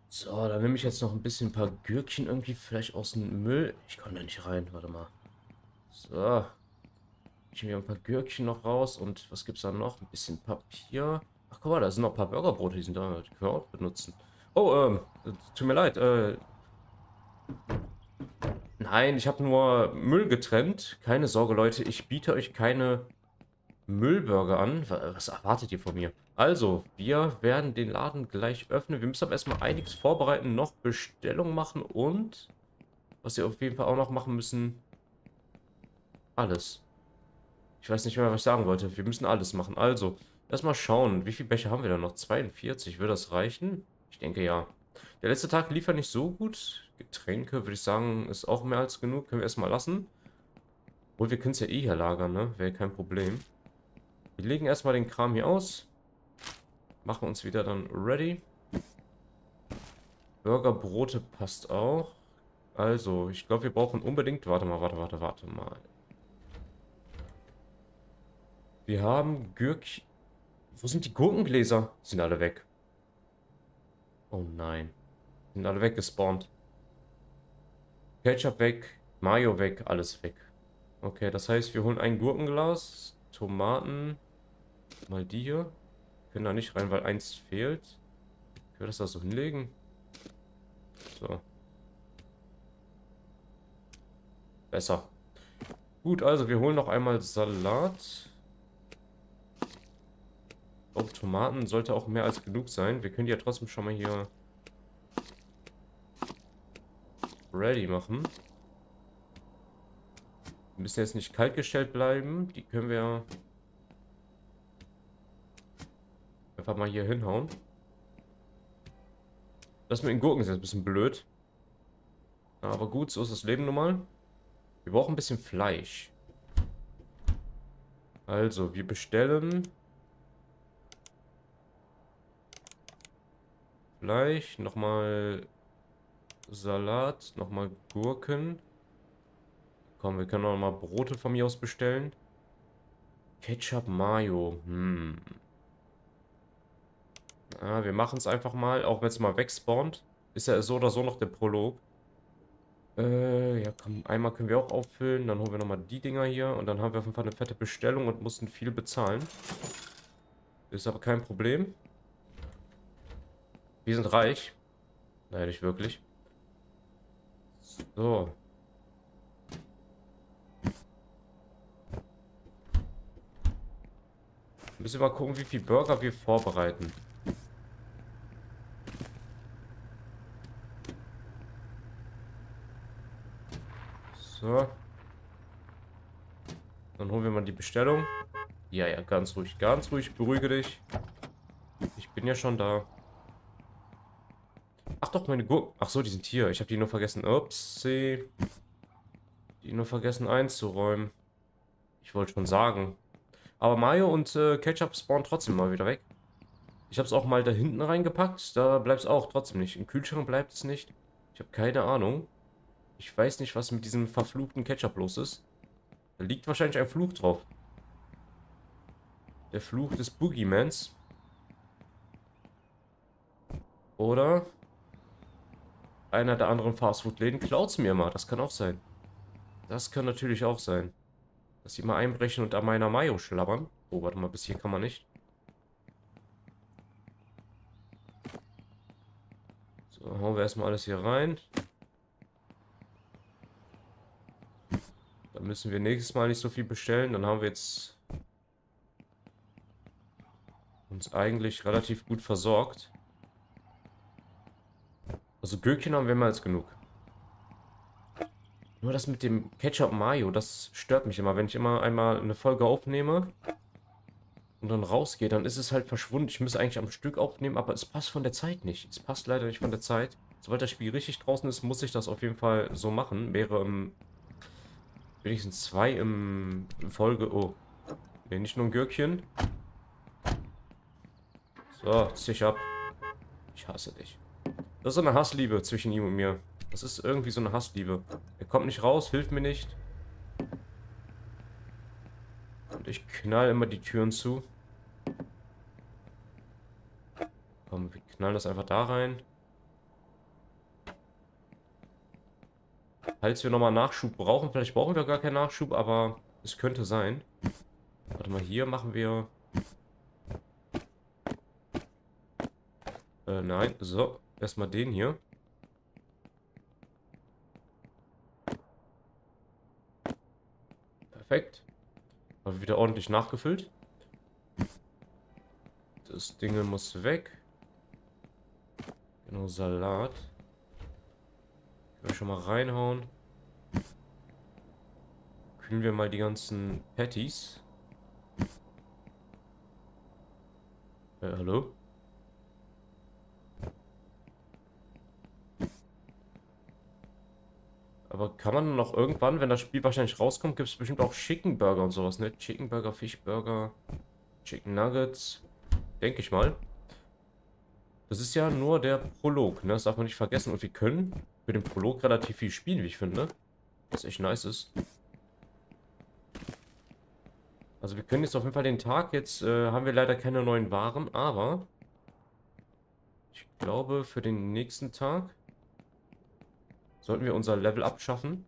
So, dann nehme ich jetzt noch ein bisschen ein paar Gürkchen irgendwie vielleicht aus dem Müll. Ich komme da nicht rein, warte mal. So, ich nehme ein paar Gürkchen noch raus und was gibt's da noch? Ein bisschen Papier. Ach, guck mal, da sind noch ein paar Burgerbrote, die sind da, die können wir auch benutzen. Oh, tut mir leid, nein, ich habe nur Müll getrennt. Keine Sorge, Leute, ich biete euch keine Müllburger an. Was erwartet ihr von mir? Also, wir werden den Laden gleich öffnen. Wir müssen aber erstmal einiges vorbereiten, noch Bestellung machen und was wir auf jeden Fall auch noch machen müssen, alles. Ich weiß nicht mehr, was ich sagen wollte. Wir müssen alles machen. Also, erstmal schauen, wie viele Becher haben wir da noch? 42, würde das reichen? Ich denke ja. Der letzte Tag lief ja nicht so gut. Getränke, würde ich sagen, ist auch mehr als genug. Können wir erstmal lassen. Obwohl, wir können es ja eh hier lagern, ne? Wäre kein Problem. Wir legen erstmal den Kram hier aus. Machen uns wieder dann ready. Burgerbrote passt auch. Also, ich glaube, wir brauchen unbedingt... Warte mal. Wir haben Gürkchen... Wo sind die Gurkengläser? Sind alle weg. Oh nein. Sind alle weggespawnt. Ketchup weg, Mayo weg, alles weg. Okay, das heißt, wir holen ein Gurkenglas, Tomaten, mal die hier. Können da nicht rein, weil eins fehlt. Können wir das da so hinlegen? So, besser. Gut, also wir holen noch einmal Salat. Oh, Tomaten sollte auch mehr als genug sein. Wir können die ja trotzdem schon mal hier ready machen. Die müssen jetzt nicht kalt gestellt bleiben. Die können wir einfach mal hier hinhauen. Das mit den Gurken ist jetzt ein bisschen blöd. Aber gut, so ist das Leben nun mal. Wir brauchen ein bisschen Fleisch. Also, wir bestellen Fleisch, nochmal Salat, nochmal Gurken. Komm, wir können auch nochmal Brote von mir aus bestellen. Ketchup, Mayo. Wir machen es einfach mal, auch wenn es mal wegspawnt. Ist ja so oder so noch der Prolog. Ja, komm, einmal können wir auch auffüllen. Dann holen wir nochmal die Dinger hier. Und dann haben wir auf jeden Fall eine fette Bestellung und mussten viel bezahlen. Ist aber kein Problem. Wir sind reich. Naja, nicht wirklich. So. Müssen wir mal gucken, wie viel Burger wir vorbereiten. So. Dann holen wir mal die Bestellung. Ja, ja, ganz ruhig, ganz ruhig. Beruhige dich. Ich bin ja schon da. Ach doch, meine Gurken. Ach so, die sind hier. Ich habe die nur vergessen. Upsi. Die nur vergessen einzuräumen. Ich wollte schon sagen. Aber Mayo und Ketchup spawnen trotzdem mal wieder weg. Ich habe es auch mal da hinten reingepackt. Da bleibt es auch trotzdem nicht. Im Kühlschrank bleibt es nicht. Ich habe keine Ahnung. Ich weiß nicht, was mit diesem verfluchten Ketchup los ist. Da liegt wahrscheinlich ein Fluch drauf. Der Fluch des Boogiemans. Oder einer der anderen Fastfood-Läden klaut es mir mal. Das kann auch sein. Das kann natürlich auch sein. Dass sie mal einbrechen und an meiner Mayo schlabbern. Oh, warte mal, bis hier kann man nicht. So, hauen wir erstmal alles hier rein. Dann müssen wir nächstes Mal nicht so viel bestellen. Dann haben wir jetzt uns eigentlich relativ gut versorgt. Also Gürkchen haben wir mehr als genug. Nur das mit dem Ketchup Mayo, das stört mich immer. Wenn ich immer einmal eine Folge aufnehme und dann rausgehe, dann ist es halt verschwunden. Ich müsste eigentlich am Stück aufnehmen, aber es passt von der Zeit nicht. Es passt leider nicht von der Zeit. Sobald das Spiel richtig draußen ist, muss ich das auf jeden Fall so machen. Wäre wenigstens zwei im Folge. Oh, nee, nicht nur ein Gürkchen. So, zisch ab. Ich hasse dich. Das ist so eine Hassliebe zwischen ihm und mir. Das ist irgendwie so eine Hassliebe. Er kommt nicht raus, hilft mir nicht. Und ich knall immer die Türen zu. Komm, wir knallen das einfach da rein. Falls wir nochmal Nachschub brauchen, vielleicht brauchen wir gar keinen Nachschub, aber es könnte sein. Warte mal, hier machen wir... nein, so. Erstmal den hier. Perfekt. Haben wir wieder ordentlich nachgefüllt. Das Ding muss weg. Genau, Salat. Können wir schon mal reinhauen. Kühlen wir mal die ganzen Patties. Hallo? Aber kann man noch irgendwann, wenn das Spiel wahrscheinlich rauskommt, gibt es bestimmt auch Chicken Burger und sowas, ne? Chicken Burger, Fish Burger, Chicken Nuggets. Denke ich mal. Das ist ja nur der Prolog, ne? Das darf man nicht vergessen. Und wir können für den Prolog relativ viel spielen, wie ich finde. Was echt nice ist. Also wir können jetzt auf jeden Fall den Tag, jetzt haben wir leider keine neuen Waren, aber ich glaube für den nächsten Tag sollten wir unser Level abschaffen.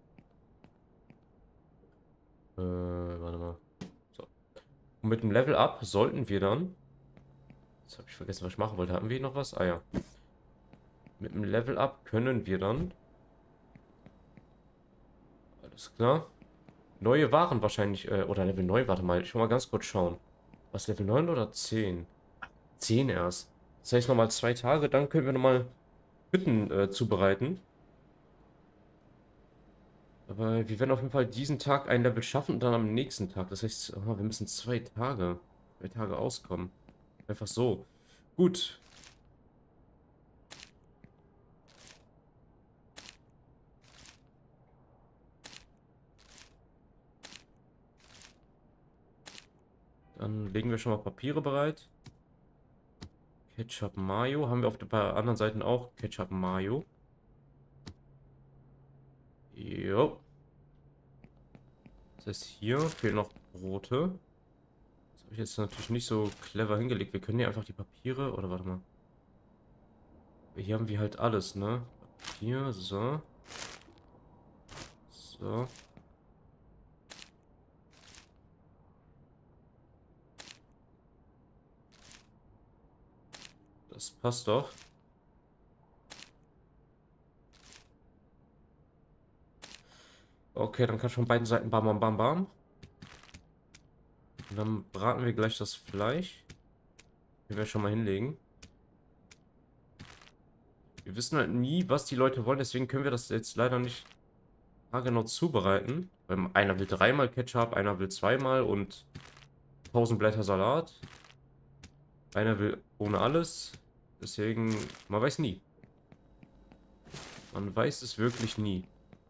Warte mal. So. Und mit dem Level Up sollten wir dann... Jetzt habe ich vergessen, was ich machen wollte. Hatten wir noch was? Ah ja. Mit dem Level Up können wir dann... Alles klar. Neue Waren wahrscheinlich... oder Level 9, warte mal. Ich will mal ganz kurz schauen. Was, Level 9 oder 10? 10 erst. Das heißt nochmal 2 Tage, dann können wir nochmal Hütten zubereiten. Aber wir werden auf jeden Fall diesen Tag ein Level schaffen und dann am nächsten Tag. Das heißt, wir müssen 2 Tage auskommen. Einfach so. Gut. Dann legen wir schon mal Papiere bereit. Ketchup Mayo. Haben wir auf den anderen Seiten auch Ketchup Mayo. Jo. Das heißt, hier fehlen noch Brote. Das habe ich jetzt natürlich nicht so clever hingelegt. Wir können hier einfach die Papiere... Oder warte mal. Hier haben wir halt alles, ne? Papier, so. So. Das passt doch. Okay, dann kann von beiden Seiten bam, bam, bam, bam. Und dann braten wir gleich das Fleisch. Können wir schon mal hinlegen. Wir wissen halt nie, was die Leute wollen, deswegen können wir das jetzt leider nicht genau zubereiten. Weil einer will 3-mal Ketchup, einer will 2-mal und 1000 Blätter Salat. Einer will ohne alles. Deswegen, man weiß nie. Man weiß es wirklich nie.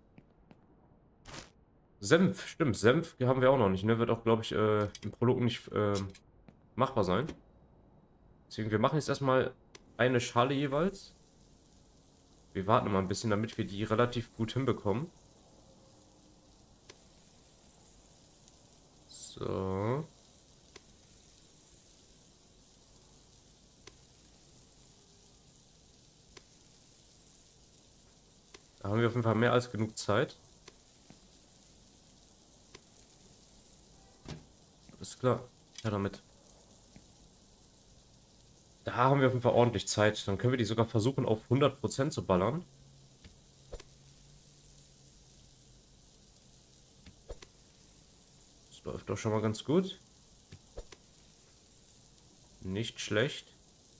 Senf, stimmt, Senf haben wir auch noch nicht, ne? Wird auch, glaube ich, im Prolog nicht machbar sein. Deswegen, wir machen jetzt erstmal eine Schale jeweils. Wir warten mal ein bisschen, damit wir die relativ gut hinbekommen. So. Da haben wir auf jeden Fall mehr als genug Zeit. Alles klar. Ja, damit. Da haben wir auf jeden Fall ordentlich Zeit. Dann können wir die sogar versuchen, auf 100% zu ballern. Das läuft doch schon mal ganz gut. Nicht schlecht.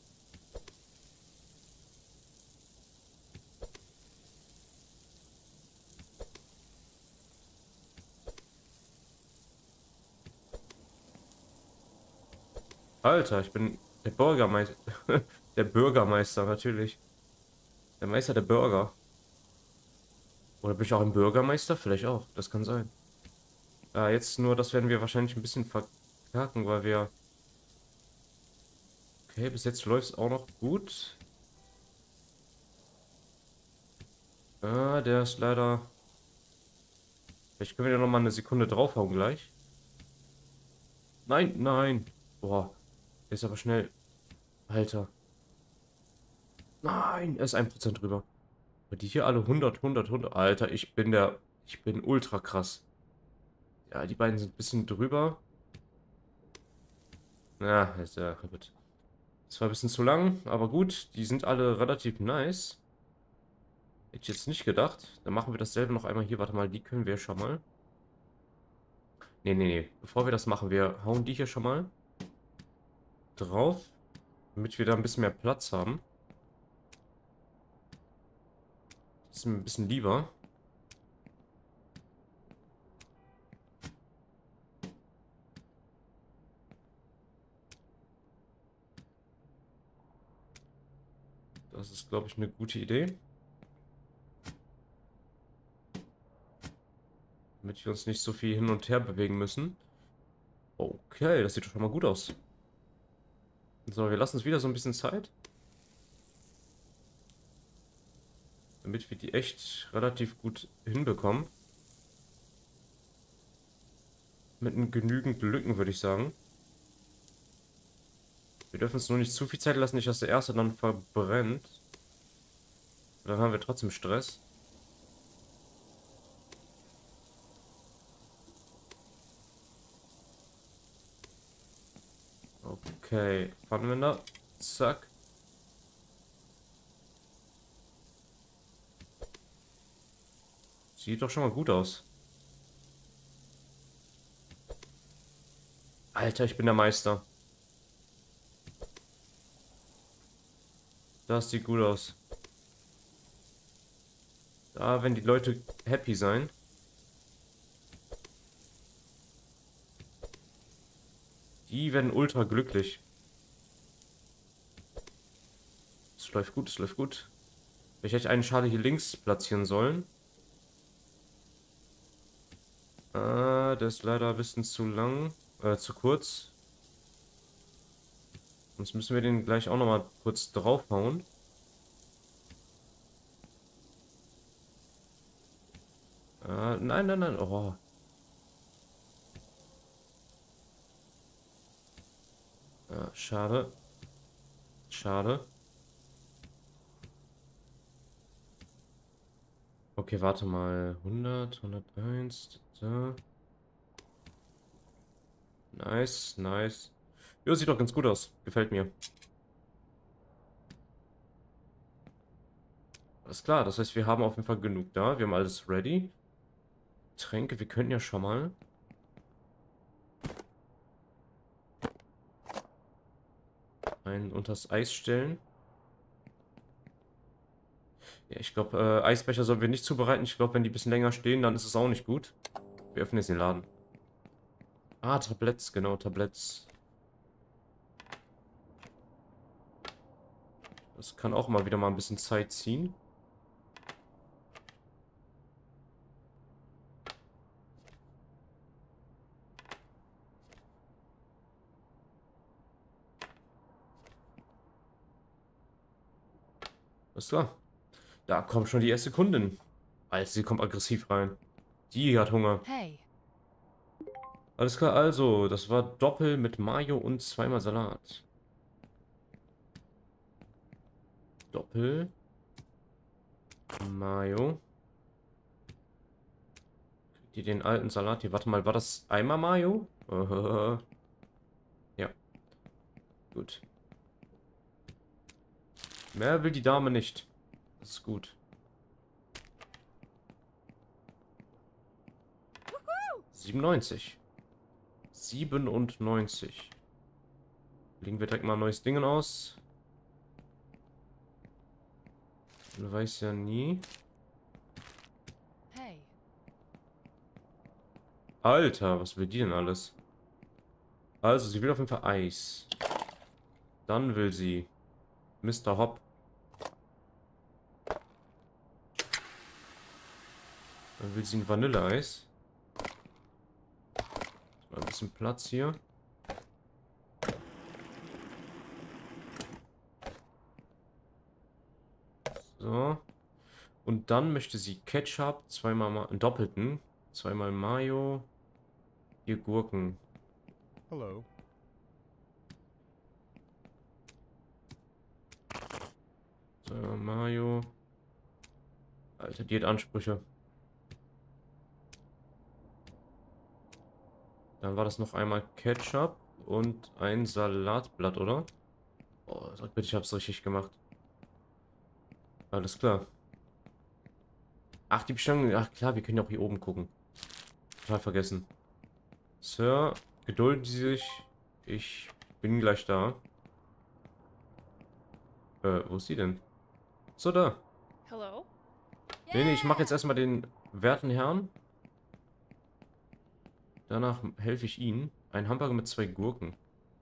Alter, ich bin der Bürgermeister. Der Bürgermeister, natürlich. Der Meister der Bürger. Oder bin ich auch ein Bürgermeister? Vielleicht auch. Das kann sein. Jetzt nur, das werden wir wahrscheinlich ein bisschen verkacken, weil wir... Okay, bis jetzt läuft es auch noch gut. Der ist leider... Vielleicht können wir ja noch mal eine Sekunde draufhauen gleich. Nein, nein. Boah, der ist aber schnell. Alter. Nein, er ist 1% drüber. Aber die hier alle 100, 100, 100. Alter, ich bin ultra krass. Ja, die beiden sind ein bisschen drüber. Ja, ist ja gut. Das war ein bisschen zu lang, aber gut. Die sind alle relativ nice. Hätte ich jetzt nicht gedacht. Dann machen wir dasselbe noch einmal hier. Warte mal, die können wir schon mal. Nee, nee, nee. Bevor wir das machen, wir hauen die hier schon mal drauf, damit wir da ein bisschen mehr Platz haben. Das ist mir ein bisschen lieber. Das ist, glaube ich, eine gute Idee. Damit wir uns nicht so viel hin und her bewegen müssen. Okay, das sieht doch schon mal gut aus. So, wir lassen uns wieder so ein bisschen Zeit. Damit wir die echt relativ gut hinbekommen. Mit genügend Lücken, würde ich sagen. Wir dürfen uns nur nicht zu viel Zeit lassen, nicht dass der erste dann verbrennt. Dann haben wir trotzdem Stress. Okay, Pfannenwender. Zack. Sieht doch schon mal gut aus. Alter, ich bin der Meister. Das sieht gut aus. Da werden die Leute happy sein. Die werden ultra glücklich. Es läuft gut, es läuft gut. Ich hätte einen Schale hier links platzieren sollen. Der ist leider ein bisschen zu lang. Zu kurz. Sonst müssen wir den gleich auch nochmal kurz draufhauen. Nein, nein, nein. Oh. Schade. Schade. Okay, warte mal. 100, 101. Da. Nice, nice. Jo, sieht doch ganz gut aus. Gefällt mir. Alles klar, das heißt, wir haben auf jeden Fall genug da. Wir haben alles ready. Tränke, wir können ja schon mal. Einen unters Eis stellen. Ja, ich glaube, Eisbecher sollen wir nicht zubereiten. Ich glaube, wenn die ein bisschen länger stehen, dann ist es auch nicht gut. Wir öffnen jetzt den Laden. Ah, Tabletts, genau, Tabletts. Das kann auch mal wieder mal ein bisschen Zeit ziehen. Alles klar. Da kommt schon die erste Kundin. Alter, sie kommt aggressiv rein. Die hat Hunger. Hey. Alles klar, also, das war Doppel mit Mayo und zweimal Salat. Doppel. Mayo. Kriegt ihr den alten Salat hier? Warte mal, war das einmal Mayo? Ja, gut. Mehr will die Dame nicht. Das ist gut. 97. 97. Legen wir direkt mal ein neues Ding aus. Man weiß ja nie. Hey. Alter, was will die denn alles? Also, sie will auf jeden Fall Eis. Dann will sie Mr. Hop. Dann will sie ein Vanilleeis. Mal ein bisschen Platz hier. So. Und dann möchte sie Ketchup, zweimal einen doppelten, zweimal Mayo, hier Gurken. Hello. Zweimal Mayo. Alter, Diätansprüche. Dann war das noch einmal Ketchup und ein Salatblatt, oder? Oh, sag bitte, ich hab's richtig gemacht. Alles klar. Ach, die Bestellung. Ach klar, wir können ja auch hier oben gucken. Total vergessen. Sir, gedulden Sie sich. Ich bin gleich da. Wo ist sie denn? So, da. Hello? Nee, ich mache jetzt erstmal den werten Herrn. Danach helfe ich Ihnen. Ein Hamburger mit 2 Gurken.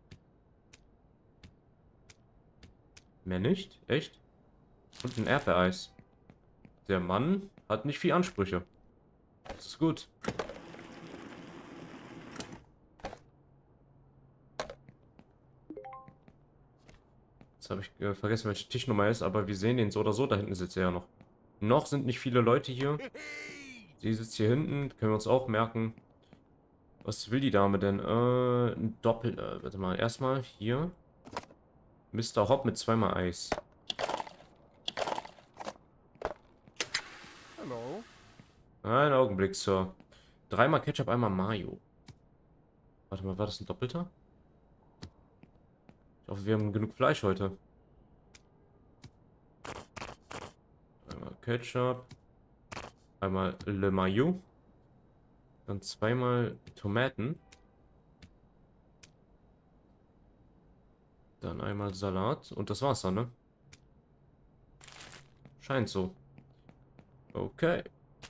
Mehr nicht? Echt? Und ein Erdbeereis. Der Mann hat nicht viel Ansprüche. Das ist gut. Jetzt habe ich vergessen, welche Tischnummer ist, aber wir sehen den so oder so. Da hinten sitzt er ja noch. Noch sind nicht viele Leute hier. Sie sitzt hier hinten. Können wir uns auch merken. Was will die Dame denn? Ein Doppel... warte mal. Erstmal hier. Mr. Hopp mit 2-mal Eis. Hello? Einen Augenblick, Sir. 3-mal Ketchup, 1-mal Mayo. Warte mal, war das ein Doppelter? Ich hoffe, wir haben genug Fleisch heute. Einmal Ketchup. Einmal Le Mayo. Dann 2-mal Tomaten. Dann einmal Salat. Und das war's dann, ne? Scheint so. Okay.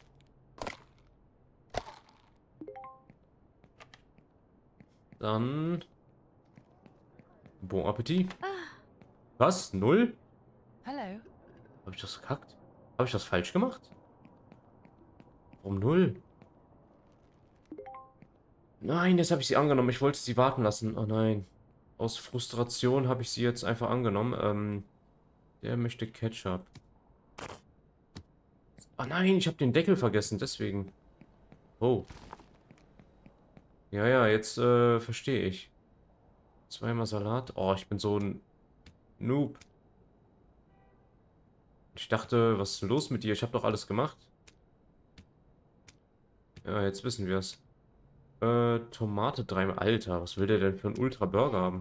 Dann... Bon Appetit. Was? 0? Hello? Habe ich das verkackt? Habe ich das falsch gemacht? Warum 0? Nein, jetzt habe ich sie angenommen. Ich wollte sie warten lassen. Oh nein. Aus Frustration habe ich sie jetzt einfach angenommen. Der möchte Ketchup. Ah nein, ich habe den Deckel vergessen, deswegen. Oh. Ja, ja, jetzt verstehe ich. 2-mal Salat. Oh, ich bin so ein Noob. Ich dachte, was ist denn los mit dir? Ich habe doch alles gemacht. Ja, jetzt wissen wir es. Tomate 3-mal. Alter, was will der denn für einen Ultra-Burger haben?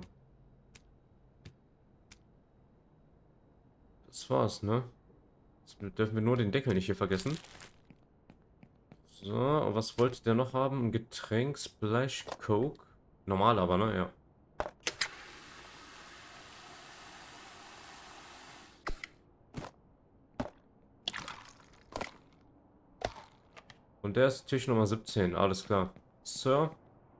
Das war's, ne? Jetzt dürfen wir nur den Deckel nicht hier vergessen. So, und was wollte der noch haben? Ein Getränk, Splash Coke. Normal aber, ne? Ja. Und der ist Tisch Nummer 17, alles klar. Sir.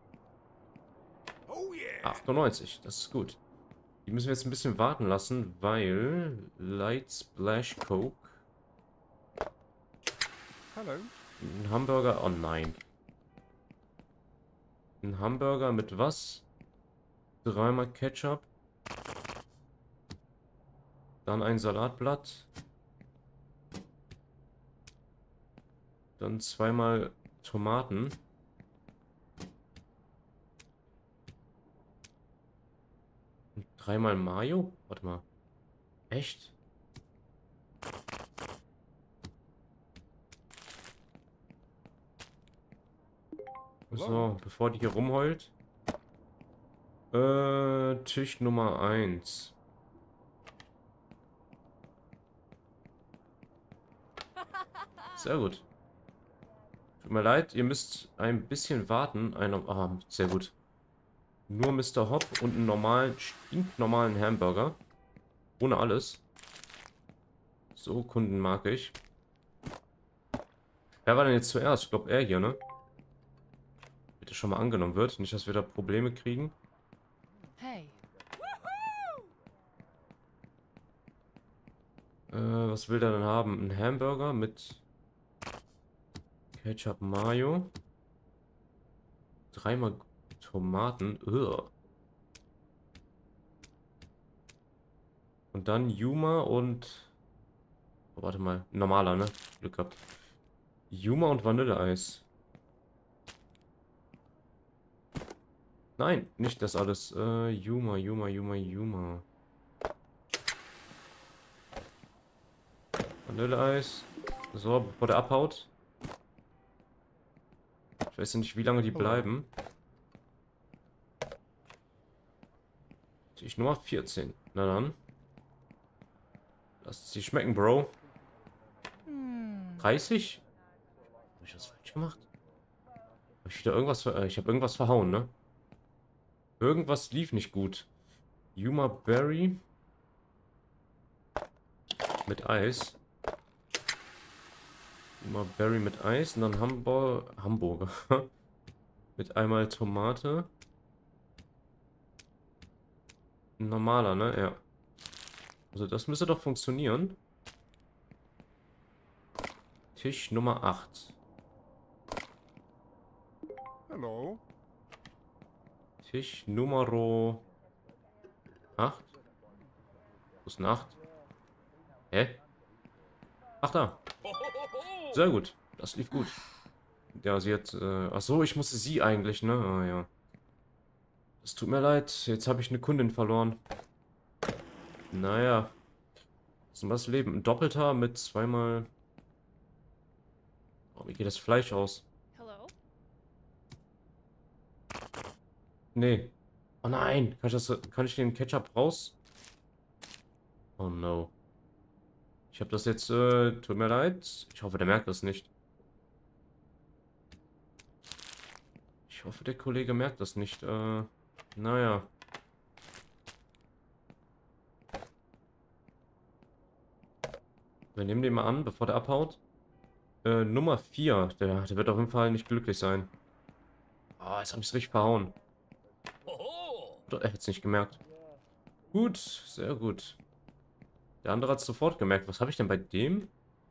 98, das ist gut. Die müssen wir jetzt ein bisschen warten lassen, weil Light Splash Coke. Hello? Ein Hamburger, oh nein. Ein Hamburger mit was? 3-mal Ketchup. Dann ein Salatblatt. Dann 2-mal Tomaten. Und 3-mal Mayo? Warte mal. Echt? So, bevor die hier rumheult. Tisch Nummer 1. Sehr gut. Tut mir leid, ihr müsst ein bisschen warten. Sehr gut. Nur Mr. Hopp und einen normalen, stinknormalen Hamburger. Ohne alles. So, Kunden mag ich. Wer war denn jetzt zuerst? Ich glaube, er hier, ne? Bitte schon mal angenommen wird. Nicht, dass wir da Probleme kriegen. Hey. Was will der denn haben? Ein Hamburger mit Ketchup Mayo. 3-mal Tomaten. Ugh. Und dann Yuma und... Oh, warte mal. Normaler, ne? Glück gehabt. Yuma und Vanilleeis. Nein, nicht das alles. Yuma. Vanilleeis. So, bevor der abhaut. Ich weiß nicht, wie lange die bleiben. Tisch Nummer 14. Na dann. Lass es dir schmecken, Bro. 30? Habe ich was falsch gemacht? Habe ich wieder irgendwas... ich habe irgendwas verhauen, ne? Irgendwas lief nicht gut. Yuma Berry. Mit Eis. Yuma Berry mit Eis. Und dann Hamburger. Mit einmal Tomate. Ein normaler, ne? Ja. Also das müsste doch funktionieren. Tisch Nummer 8. Hello. Tisch Nummer 8. Wo ist denn 8? Hä? Ach da. Sehr gut. Das lief gut. Ja, sie hat... ach so, ich musste sie eigentlich, ne? Ah, ja. Es tut mir leid. Jetzt habe ich eine Kundin verloren. Naja. Was ist denn das Leben? Ein Doppelter mit zweimal... Oh, wie geht das Fleisch aus? Hello? Nee. Oh nein. Kann ich den Ketchup raus? Oh no. Ich habe das jetzt... tut mir leid. Ich hoffe, der merkt das nicht. Ich hoffe, der Kollege merkt das nicht. Naja. Wir nehmen den mal an, bevor der abhaut. Nummer 4. Der wird auf jeden Fall nicht glücklich sein. Ah, jetzt habe ich es richtig verhauen. Er hätte es nicht gemerkt. Gut, sehr gut. Der andere hat es sofort gemerkt. Was habe ich denn bei dem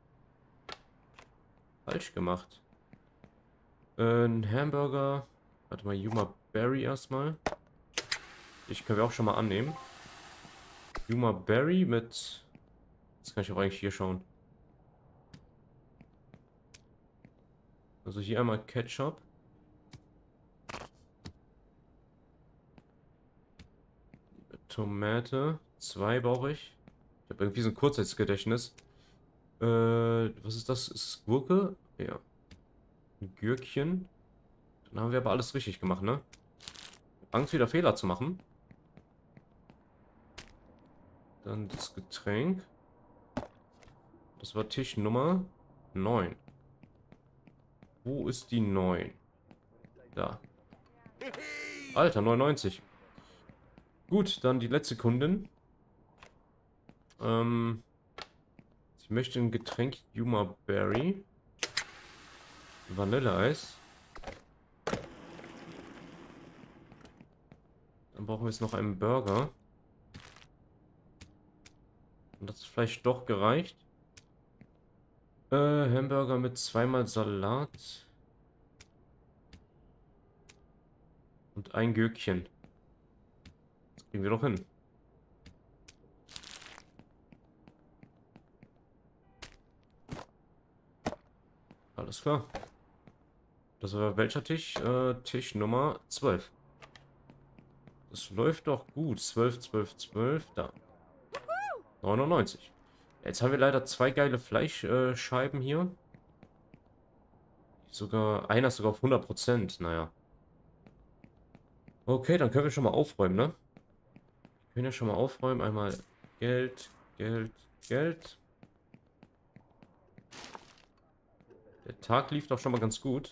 falsch gemacht? Ein Hamburger. Warte mal, Yuma Berry erstmal. Ich können wir auch schon mal annehmen. Yuma Berry mit... Jetzt kann ich auch eigentlich hier schauen. Also hier einmal Ketchup. Tomate. 2 brauche ich. Ich habe irgendwie so ein Kurzzeitgedächtnis. Was ist das? Ist es Gurke? Ja. Ein Gürkchen. Dann haben wir aber alles richtig gemacht, ne? Angst, wieder Fehler zu machen. Dann das Getränk. Das war Tisch Nummer 9. Wo ist die 9? Da. Alter, 99. Gut, dann die letzte Kundin. Sie möchte ein Getränk Yuma Berry. Vanilleeis. Dann brauchen wir jetzt noch einen Burger. Und das ist vielleicht doch gereicht. Hamburger mit zweimal Salat. Und ein Gürkchen. Das kriegen wir doch hin. Alles klar. Das war welcher Tisch? Tisch Nummer 12. Das läuft doch gut. 12, 12, 12. Da. 99. Jetzt haben wir leider 2 geile Fleischscheiben hier. Einer ist sogar auf 100%. Naja. Okay, dann können wir schon mal aufräumen, ne? Wir können ja schon mal aufräumen. Einmal Geld, Geld, Geld. Der Tag lief doch schon mal ganz gut.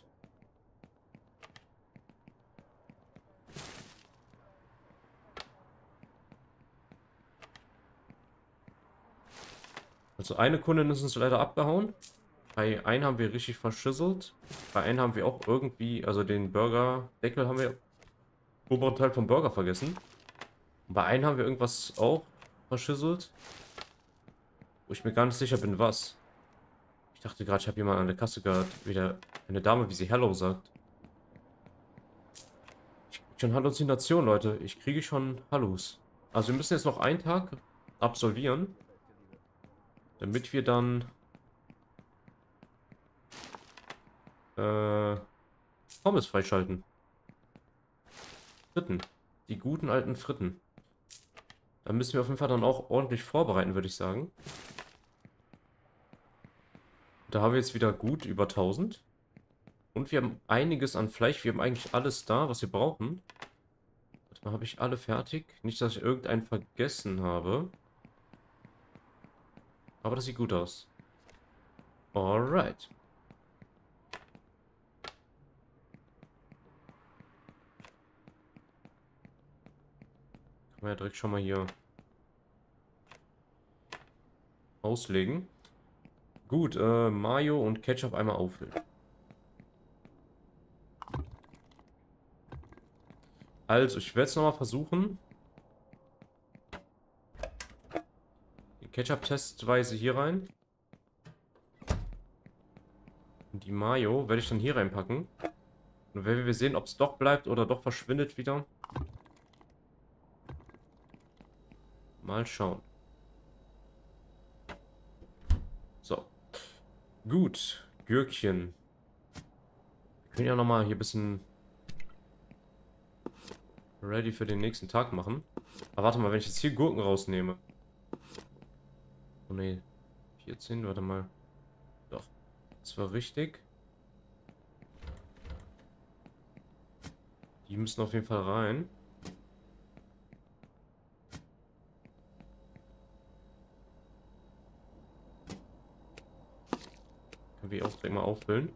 Also eine Kundin ist uns leider abgehauen. Bei einem haben wir richtig verschüsselt. Bei einem haben wir auch irgendwie, also den Burger-Deckel haben wir oberen Teil vom Burger vergessen. Und bei einem haben wir irgendwas auch verschüsselt. Wo ich mir gar nicht sicher bin, was. Ich dachte gerade, ich habe jemanden an der Kasse gehört. Wieder eine Dame, wie sie Hello sagt. Ich kriege schon Halluzinationen, Leute. Ich kriege schon Hallus. Also wir müssen jetzt noch einen Tag absolvieren. Damit wir dann Pommes freischalten. Fritten. Die guten alten Fritten. Da müssen wir auf jeden Fall dann auch ordentlich vorbereiten, würde ich sagen. Da haben wir jetzt wieder gut über 1000. Und wir haben einiges an Fleisch. Wir haben eigentlich alles da, was wir brauchen. Warte mal, habe ich alle fertig? Nicht, dass ich irgendeinen vergessen habe. Aber das sieht gut aus. Alright. Kann man ja direkt schon mal hier auslegen. Gut, Mayo und Ketchup einmal auffüllen. Also, ich werde es nochmal versuchen. Die Ketchup testweise hier rein. Und die Mayo werde ich dann hier reinpacken. Und wenn wir sehen, ob es doch bleibt oder doch verschwindet wieder. Mal schauen. So. Gut. Gürkchen. Wir können ja nochmal hier ein bisschen ready für den nächsten Tag machen. Aber warte mal, wenn ich jetzt hier Gurken rausnehme. Oh ne. 14, warte mal. Doch. Das war richtig. Die müssen auf jeden Fall rein. Können wir auch direkt mal auffüllen.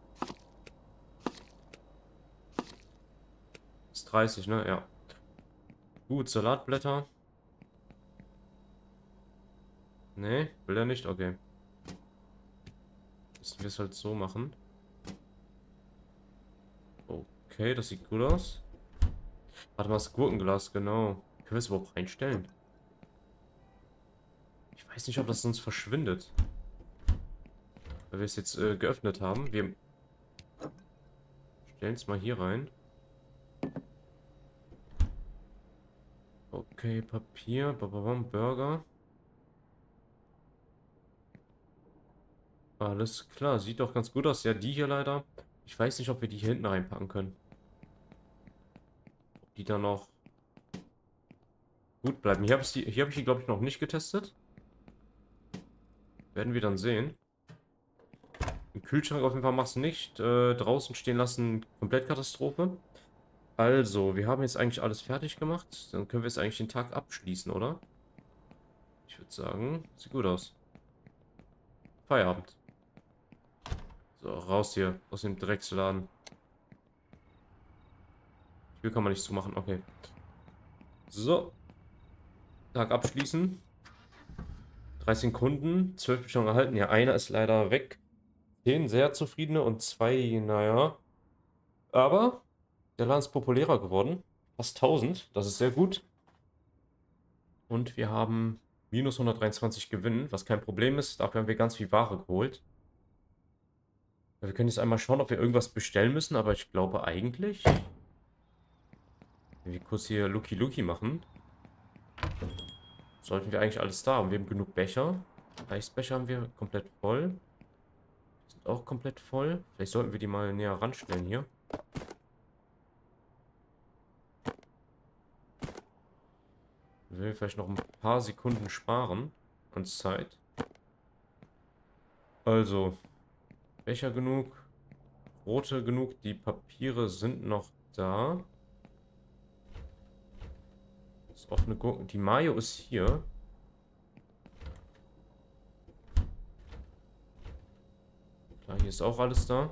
Ist 30, ne? Ja. Gut, Salatblätter. Ne, will er nicht? Okay. Müssen wir es halt so machen. Okay, das sieht gut aus. Warte mal, das Gurkenglas, genau. Können wir es überhaupt reinstellen? Ich weiß nicht, ob das sonst verschwindet. Weil wir es jetzt geöffnet haben. Wir stellen es mal hier rein. Okay, Papier, Burger. Alles klar, sieht doch ganz gut aus. Ja, die hier leider. Ich weiß nicht, ob wir die hier hinten reinpacken können. Ob die dann noch gut bleiben. Hier habe ich die, glaube ich, noch nicht getestet. Werden wir dann sehen. Im Kühlschrank auf jeden Fall mach's nicht. Draußen stehen lassen, komplett Katastrophe. Also, wir haben jetzt eigentlich alles fertig gemacht. Dann können wir jetzt eigentlich den Tag abschließen, oder? Ich würde sagen, sieht gut aus. Feierabend. So, raus hier, aus dem Drecksladen. Hier kann man nicht zumachen, okay. So. Tag abschließen. 13 Kunden, 12 Bestellungen erhalten. Ja, einer ist leider weg. 10 sehr zufriedene und 2, naja. Aber der Laden ist populärer geworden. Fast 1000, das ist sehr gut. Und wir haben minus 123 Gewinn, was kein Problem ist. Dafür haben wir ganz viel Ware geholt. Wir können jetzt einmal schauen, ob wir irgendwas bestellen müssen, aber ich glaube eigentlich, wenn wir kurz hier Lucky Lucky machen, sollten wir eigentlich alles da haben. Wir haben genug Becher. Eisbecher haben wir komplett voll. Sind auch komplett voll. Vielleicht sollten wir die mal näher ranstellen hier. Dann will wir vielleicht noch ein paar Sekunden sparen an Zeit. Also, Becher genug, Brote genug, die Papiere sind noch da. Das offene Gurken. Die Mayo ist hier. Klar, hier ist auch alles da.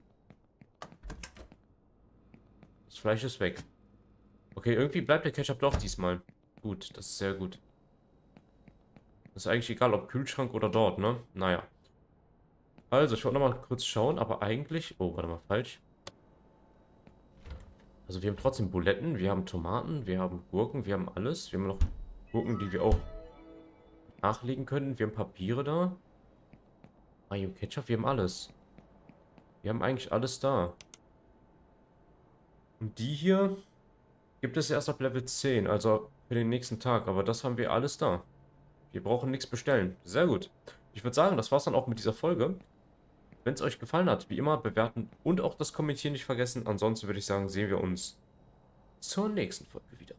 Das Fleisch ist weg. Okay, irgendwie bleibt der Ketchup doch diesmal. Gut, das ist sehr gut. Das ist eigentlich egal, ob Kühlschrank oder dort, ne? Naja. Also, ich wollte noch mal kurz schauen, aber eigentlich... Oh, warte mal, falsch. Also, wir haben trotzdem Buletten, wir haben Tomaten, wir haben Gurken, wir haben alles. Wir haben noch Gurken, die wir auch nachlegen können. Wir haben Papiere da. Mayo, Ketchup, wir haben alles. Wir haben eigentlich alles da. Und die hier gibt es erst ab Level 10, also für den nächsten Tag. Aber das haben wir alles da. Wir brauchen nichts bestellen. Sehr gut. Ich würde sagen, das war's dann auch mit dieser Folge. Wenn es euch gefallen hat, wie immer, bewerten und auch das Kommentieren nicht vergessen. Ansonsten würde ich sagen, sehen wir uns zur nächsten Folge wieder.